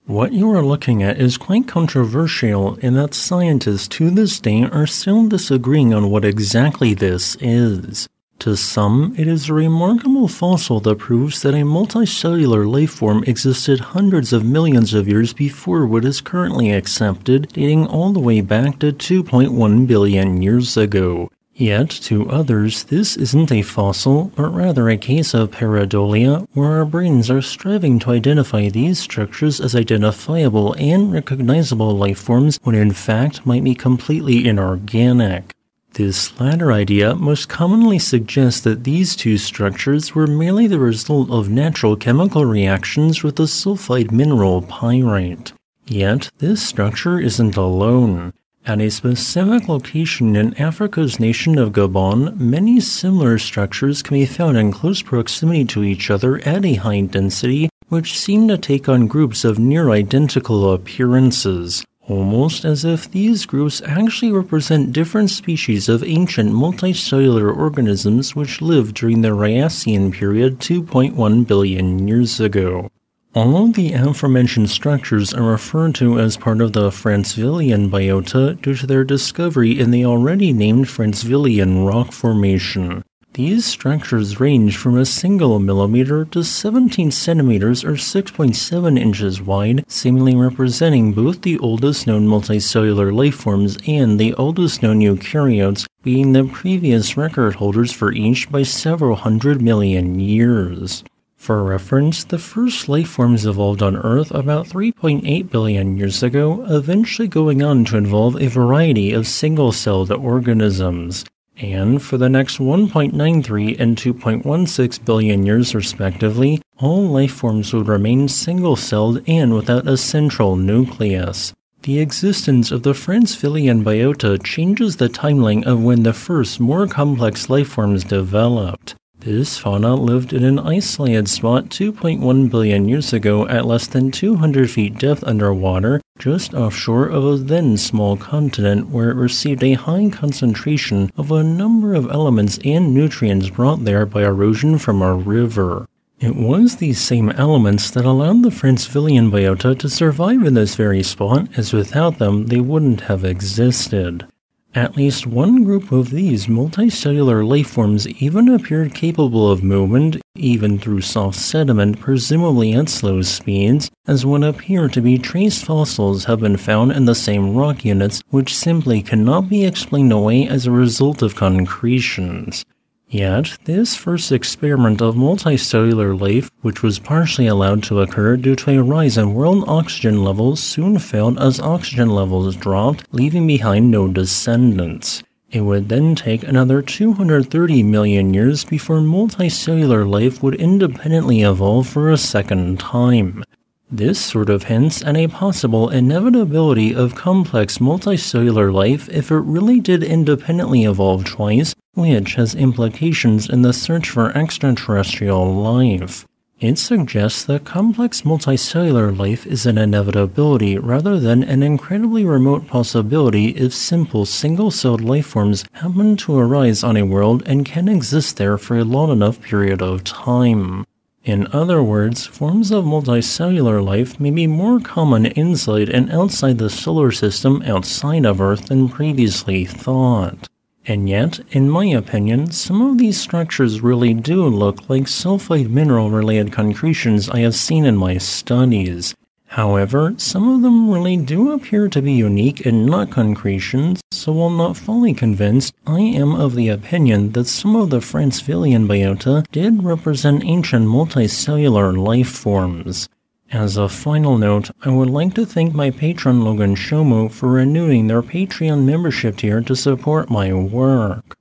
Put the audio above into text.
What you are looking at is quite controversial in that scientists to this day are still disagreeing on what exactly this is. To some, it is a remarkable fossil that proves that a multicellular life form existed hundreds of millions of years before what is currently accepted, dating all the way back to 2.1 billion years ago. Yet, to others, this isn't a fossil, but rather a case of pareidolia, where our brains are striving to identify these structures as identifiable and recognizable life forms when in fact might be completely inorganic. This latter idea most commonly suggests that these two structures were merely the result of natural chemical reactions with the sulfide mineral pyrite. Yet, this structure isn't alone. At a specific location in Africa's nation of Gabon, many similar structures can be found in close proximity to each other at a high density, which seem to take on groups of near-identical appearances, almost as if these groups actually represent different species of ancient multicellular organisms which lived during the Triassian period 2.1 billion years ago. All of the aforementioned structures are referred to as part of the Francevillian Biota due to their discovery in the already named Francevillian rock formation. These structures range from a single millimeter to 17 centimeters or 6.7 inches wide, seemingly representing both the oldest known multicellular life forms and the oldest known eukaryotes, being the previous record holders for each by several hundred million years. For reference, the first life forms evolved on Earth about 3.8 billion years ago, eventually going on to involve a variety of single-celled organisms. And for the next 1.93 and 2.16 billion years respectively, all life forms would remain single-celled and without a central nucleus. The existence of the Francevillian Biota changes the timeline of when the first, more complex life forms developed. This fauna lived in an isolated spot 2.1 billion years ago at less than 200 feet depth underwater, just offshore of a then small continent where it received a high concentration of a number of elements and nutrients brought there by erosion from a river. It was these same elements that allowed the Francevillian Biota to survive in this very spot, as without them they wouldn't have existed. At least one group of these multicellular life forms even appeared capable of movement, even through soft sediment, presumably at slow speeds, as what appear to be trace fossils have been found in the same rock units, which simply cannot be explained away as a result of concretions. Yet, this first experiment of multicellular life, which was partially allowed to occur due to a rise in world oxygen levels, soon failed as oxygen levels dropped, leaving behind no descendants. It would then take another 230 million years before multicellular life would independently evolve for a second time. This sort of hints at a possible inevitability of complex multicellular life if it really did independently evolve twice, which has implications in the search for extraterrestrial life. It suggests that complex multicellular life is an inevitability rather than an incredibly remote possibility if simple single-celled life forms happen to arise on a world and can exist there for a long enough period of time. In other words, forms of multicellular life may be more common inside and outside the solar system outside of Earth than previously thought. And yet, in my opinion, some of these structures really do look like sulfide mineral-related concretions I have seen in my studies. However, some of them really do appear to be unique and not concretions, so while not fully convinced, I am of the opinion that some of the Francevillian Biota did represent ancient multicellular life forms. As a final note, I would like to thank my patron Logan Shomo for renewing their Patreon membership tier to support my work.